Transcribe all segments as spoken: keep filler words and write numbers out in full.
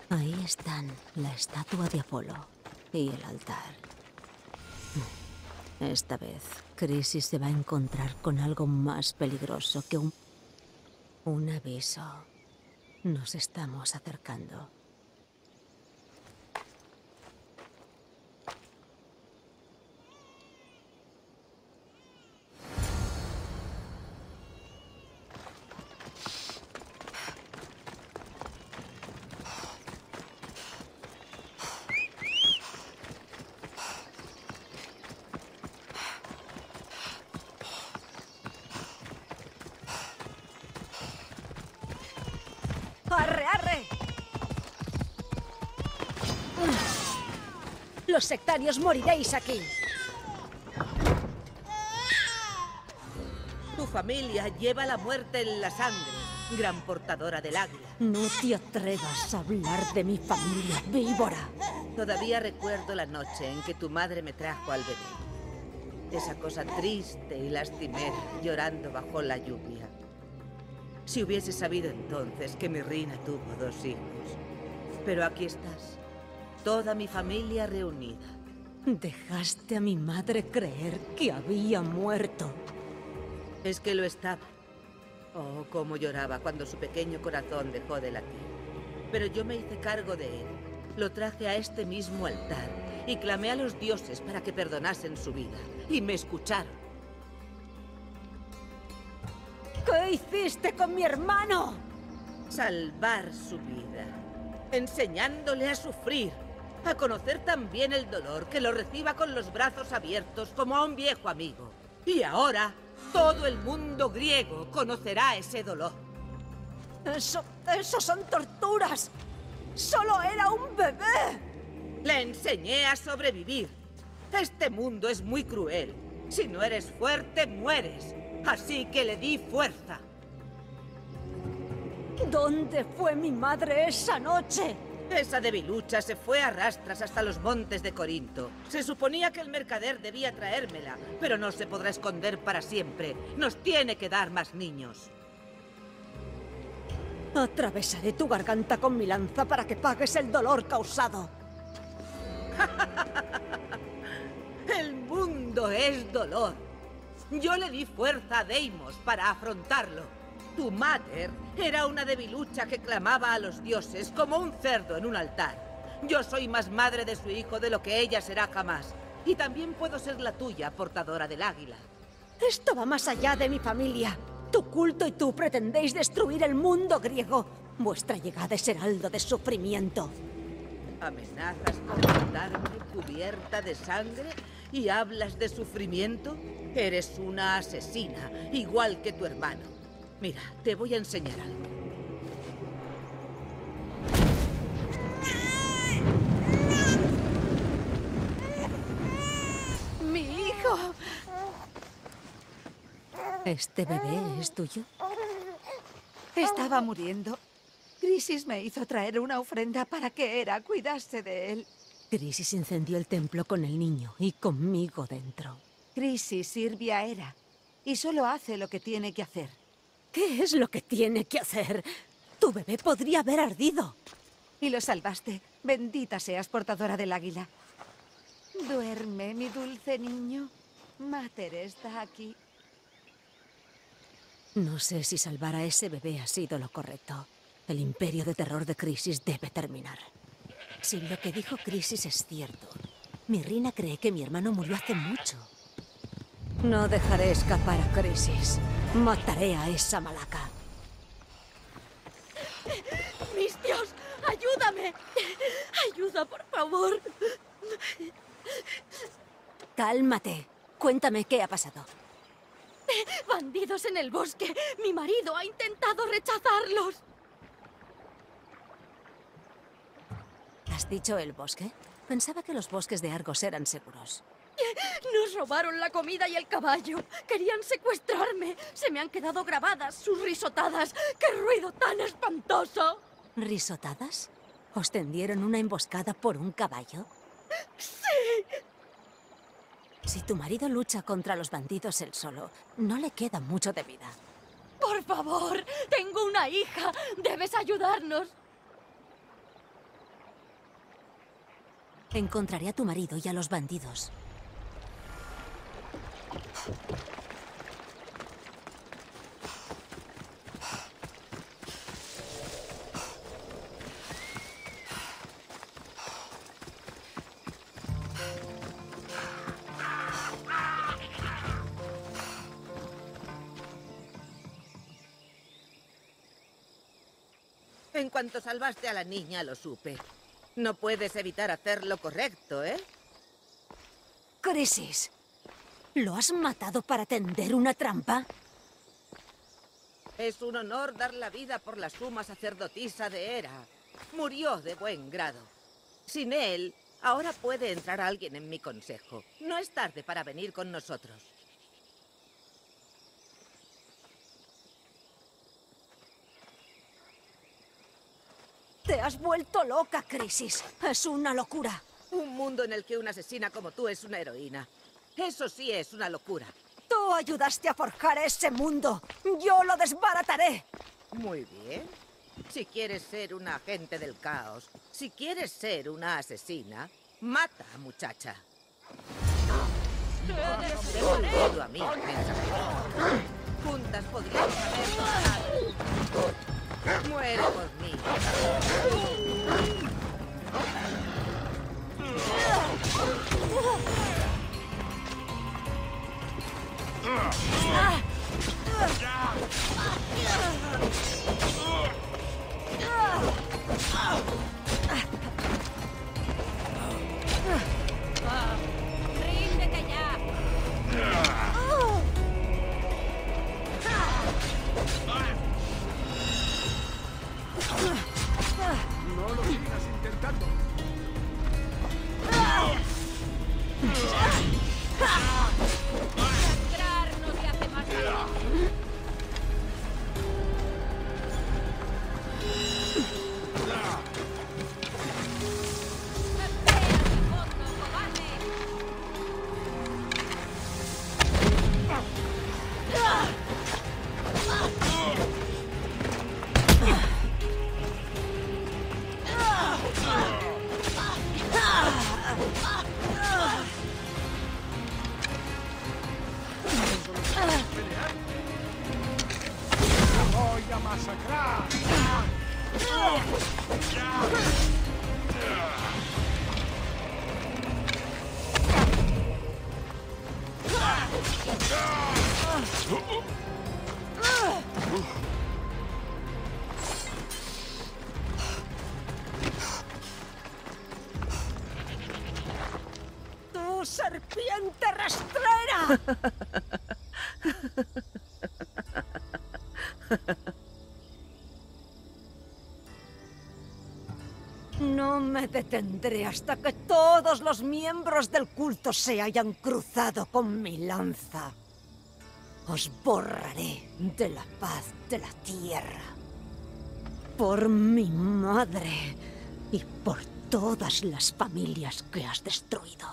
Ahí están la estatua de Apolo y el altar. Esta vez, Crisis se va a encontrar con algo más peligroso que un... un aviso. Nos estamos acercando. ¡Arre, arre! Los sectarios moriréis aquí. Tu familia lleva la muerte en la sangre, gran portadora del águila. No te atrevas a hablar de mi familia, víbora. Todavía recuerdo la noche en que tu madre me trajo al bebé. Esa cosa triste y lastimera, llorando bajo la lluvia. Si hubiese sabido entonces que mi Rina tuvo dos hijos. Pero aquí estás, toda mi familia reunida. Dejaste a mi madre creer que había muerto. Es que lo estaba. Oh, cómo lloraba cuando su pequeño corazón dejó de latir. Pero yo me hice cargo de él. Lo traje a este mismo altar y clamé a los dioses para que perdonasen su vida. Y me escucharon. ¿Qué hiciste con mi hermano? Salvar su vida. Enseñándole a sufrir. A conocer también el dolor, que lo reciba con los brazos abiertos como a un viejo amigo. Y ahora, todo el mundo griego conocerá ese dolor. Eso... eso son torturas. ¡Solo era un bebé! Le enseñé a sobrevivir. Este mundo es muy cruel. Si no eres fuerte, mueres. Así que le di fuerza. ¿Dónde fue mi madre esa noche? Esa debilucha se fue a rastras hasta los montes de Corinto. Se suponía que el mercader debía traérmela, pero no se podrá esconder para siempre. Nos tiene que dar más niños. Atravesaré tu garganta con mi lanza para que pagues el dolor causado. El mundo es dolor. Yo le di fuerza a Deimos para afrontarlo. Tu madre era una debilucha que clamaba a los dioses como un cerdo en un altar. Yo soy más madre de su hijo de lo que ella será jamás. Y también puedo ser la tuya, portadora del águila. Esto va más allá de mi familia. Tu culto y tú pretendéis destruir el mundo griego. Vuestra llegada es heraldo de sufrimiento. ¿Amenazas con matarme cubierta de sangre y hablas de sufrimiento? Eres una asesina, igual que tu hermano. Mira, te voy a enseñar algo. ¡Mi hijo! ¿Este bebé es tuyo? Estaba muriendo. Crisis me hizo traer una ofrenda para que Hera cuidase de él. Crisis incendió el templo con el niño y conmigo dentro. Crisis sirve a Hera y solo hace lo que tiene que hacer. ¿Qué es lo que tiene que hacer? Tu bebé podría haber ardido. Y lo salvaste. Bendita seas, portadora del águila. Duerme, mi dulce niño. Mater está aquí. No sé si salvar a ese bebé ha sido lo correcto. El imperio de terror de Crisis debe terminar. Si lo que dijo Crisis es cierto, mi Rina cree que mi hermano murió hace mucho. No dejaré escapar a Crisis. Mataré a esa malaca. ¡Mis Dios! ¡Ayúdame! ¡Ayuda, por favor! Cálmate. Cuéntame qué ha pasado. ¡Bandidos en el bosque! ¡Mi marido ha intentado rechazarlos! ¿Has dicho el bosque? Pensaba que los bosques de Argos eran seguros. Nos robaron la comida y el caballo. Querían secuestrarme. Se me han quedado grabadas sus risotadas. ¡Qué ruido tan espantoso! ¿Risotadas? ¿Os tendieron una emboscada por un caballo? ¡Sí! Si tu marido lucha contra los bandidos él solo, no le queda mucho de vida. ¡Por favor! ¡Tengo una hija! ¡Debes ayudarnos! Encontraré a tu marido y a los bandidos. En cuanto salvaste a la niña, lo supe. No puedes evitar hacer lo correcto, ¿eh? Crisis, ¿lo has matado para tender una trampa? Es un honor dar la vida por la suma sacerdotisa de Hera. Murió de buen grado. Sin él, ahora puede entrar alguien en mi consejo. No es tarde para venir con nosotros. Te has vuelto loca, Crisis. Es una locura. Un mundo en el que una asesina como tú es una heroína. Eso sí es una locura. Tú ayudaste a forjar ese mundo. Yo lo desbarataré. Muy bien. Si quieres ser un agente del caos, si quieres ser una asesina, mata, muchacha. Devuélvelo a mí, mensajero. Juntas podríamos haber logrado. Muere por mí. ¡Ríndete ya! No lo sigas intentando. Sangrar no te hace más daño. ¡Voy a masacrar! ¡Tú, serpiente rastrera! No me detendré hasta que todos los miembros del culto se hayan cruzado con mi lanza. Os borraré de la faz de la tierra. Por mi madre y por todas las familias que has destruido.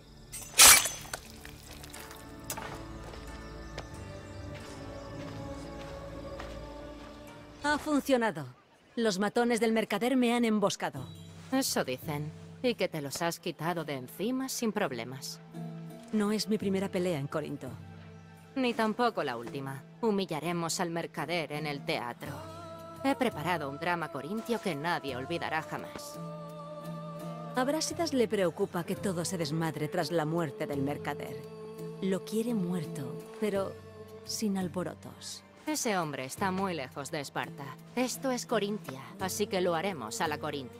Ha funcionado. Los matones del mercader me han emboscado. Eso dicen. Y que te los has quitado de encima sin problemas. No es mi primera pelea en Corinto. Ni tampoco la última. Humillaremos al mercader en el teatro. He preparado un drama corintio que nadie olvidará jamás. A Brásidas le preocupa que todo se desmadre tras la muerte del mercader. Lo quiere muerto, pero sin alborotos. Ese hombre está muy lejos de Esparta. Esto es Corintia, así que lo haremos a la Corintia.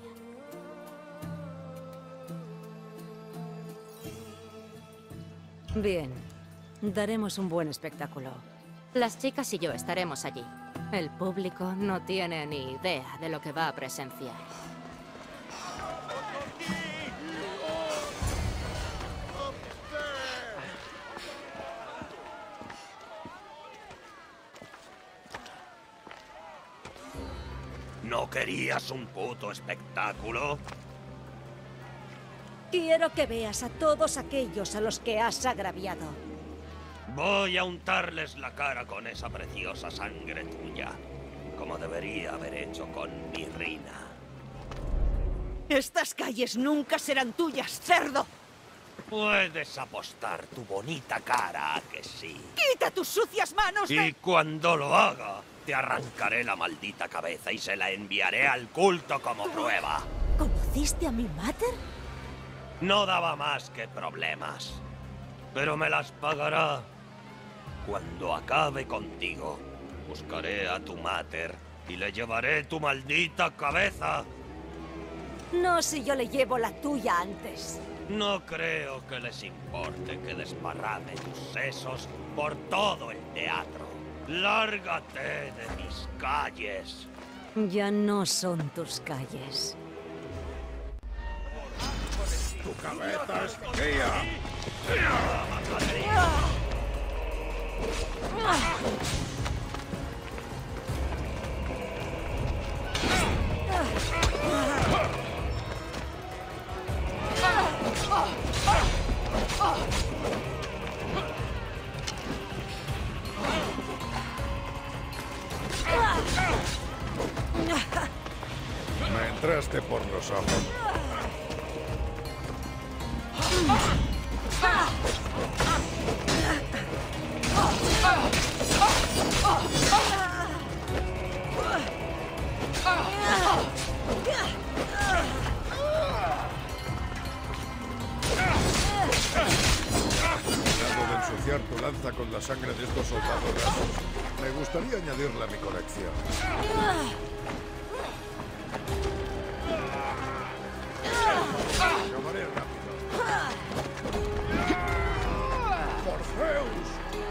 Bien. Daremos un buen espectáculo. Las chicas y yo estaremos allí. El público no tiene ni idea de lo que va a presenciar. ¿No querías un puto espectáculo? Quiero que veas a todos aquellos a los que has agraviado. Voy a untarles la cara con esa preciosa sangre tuya, como debería haber hecho con Mirrina. Estas calles nunca serán tuyas, cerdo. Puedes apostar tu bonita cara a que sí. ¡Quita tus sucias manos de... Y cuando lo haga, te arrancaré la maldita cabeza y se la enviaré al culto como prueba. ¿Conociste a mi mater? No daba más que problemas. Pero me las pagará cuando acabe contigo. Buscaré a tu mater y le llevaré tu maldita cabeza. No si yo le llevo la tuya antes. No creo que les importe que desparrame tus sesos por todo el teatro. Lárgate de mis calles. Ya no son tus calles. Tu cabeza es mía. Me entraste por los ojos. Tratando de ensuciar tu lanza con la sangre de estos soldados rasos, me gustaría añadirla a mi colección. Llamaré rápido. ¡Por Zeus!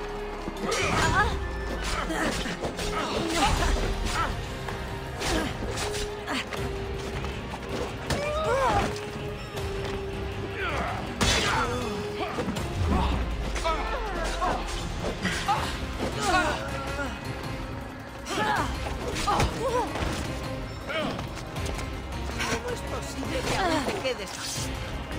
¿Cómo es posible que aún te quedes así?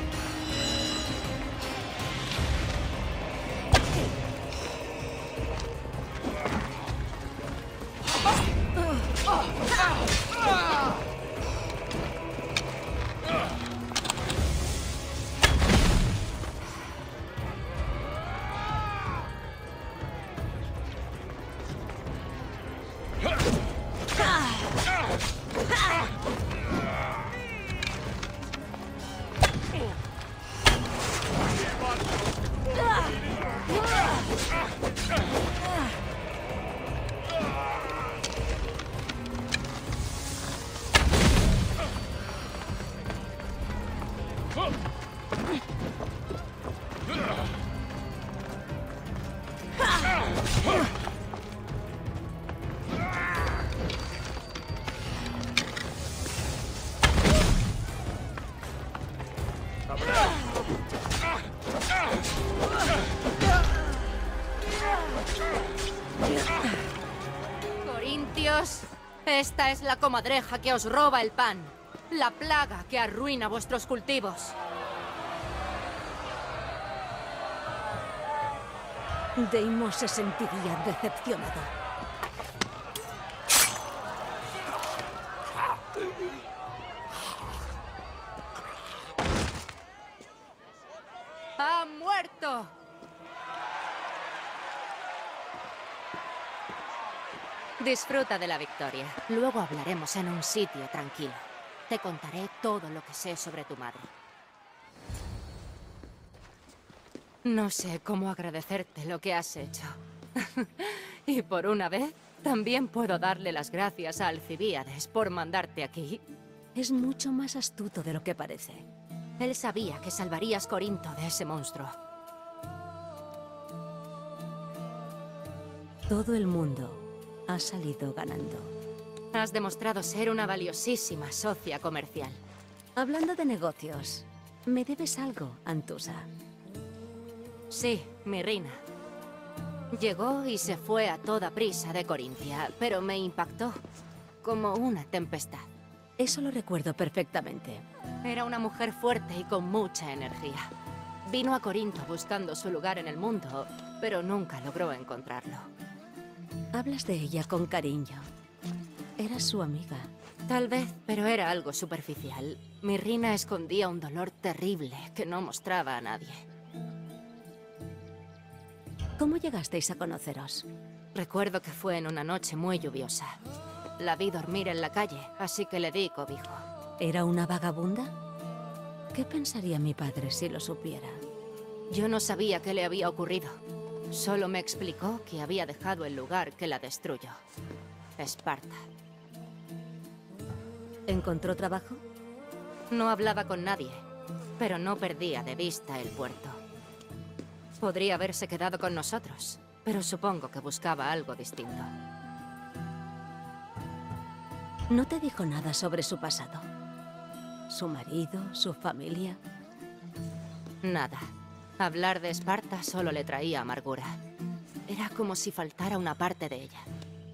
Corintios, esta es la comadreja que os roba el pan. La plaga que arruina vuestros cultivos. Deimos se sentiría decepcionado. ¡Ha muerto! Disfruta de la victoria. Luego hablaremos en un sitio tranquilo. Te contaré todo lo que sé sobre tu madre. No sé cómo agradecerte lo que has hecho. Y por una vez, también puedo darle las gracias a Alcibíades por mandarte aquí. Es mucho más astuto de lo que parece. Él sabía que salvarías Corinto de ese monstruo. Todo el mundo ha salido ganando. Has demostrado ser una valiosísima socia comercial. Hablando de negocios, me debes algo, Antusa. Sí, mi reina. Llegó y se fue a toda prisa de Corintia, pero me impactó como una tempestad. Eso lo recuerdo perfectamente. Era una mujer fuerte y con mucha energía. Vino a Corinto buscando su lugar en el mundo, pero nunca logró encontrarlo. Hablas de ella con cariño. Era su amiga. Tal vez, pero era algo superficial. Mirrina escondía un dolor terrible que no mostraba a nadie. ¿Cómo llegasteis a conoceros? Recuerdo que fue en una noche muy lluviosa. La vi dormir en la calle, así que le di cobijo. ¿Era una vagabunda? ¿Qué pensaría mi padre si lo supiera? Yo no sabía qué le había ocurrido. Solo me explicó que había dejado el lugar que la destruyó. Esparta. ¿Encontró trabajo? No hablaba con nadie, pero no perdía de vista el puerto. Podría haberse quedado con nosotros, pero supongo que buscaba algo distinto. ¿No te dijo nada sobre su pasado? ¿Su marido? ¿Su familia? Nada. Hablar de Esparta solo le traía amargura. Era como si faltara una parte de ella.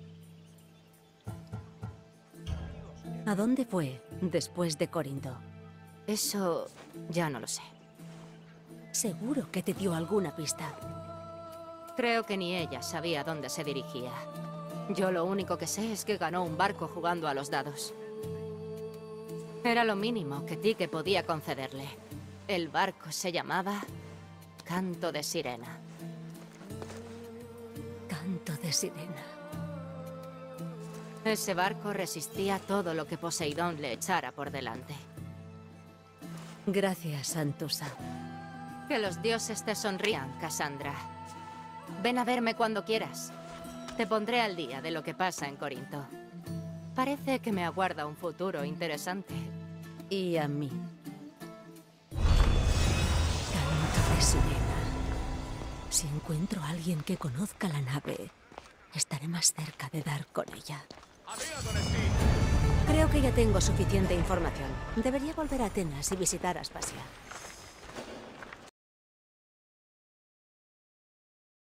¿A dónde fue después de Corinto? Eso ya no lo sé. Seguro que te dio alguna pista. Creo que ni ella sabía dónde se dirigía. Yo lo único que sé es que ganó un barco jugando a los dados. Era lo mínimo que Tyche podía concederle. El barco se llamaba Canto de Sirena. Canto de Sirena. Ese barco resistía todo lo que Poseidón le echara por delante. Gracias, Antusa. Que los dioses te sonrían, Cassandra. Ven a verme cuando quieras. Te pondré al día de lo que pasa en Corinto. Parece que me aguarda un futuro interesante. Y a mí. Canto de Sirena. Si encuentro a alguien que conozca la nave, estaré más cerca de dar con ella. Creo que ya tengo suficiente información. Debería volver a Atenas y visitar Aspasia.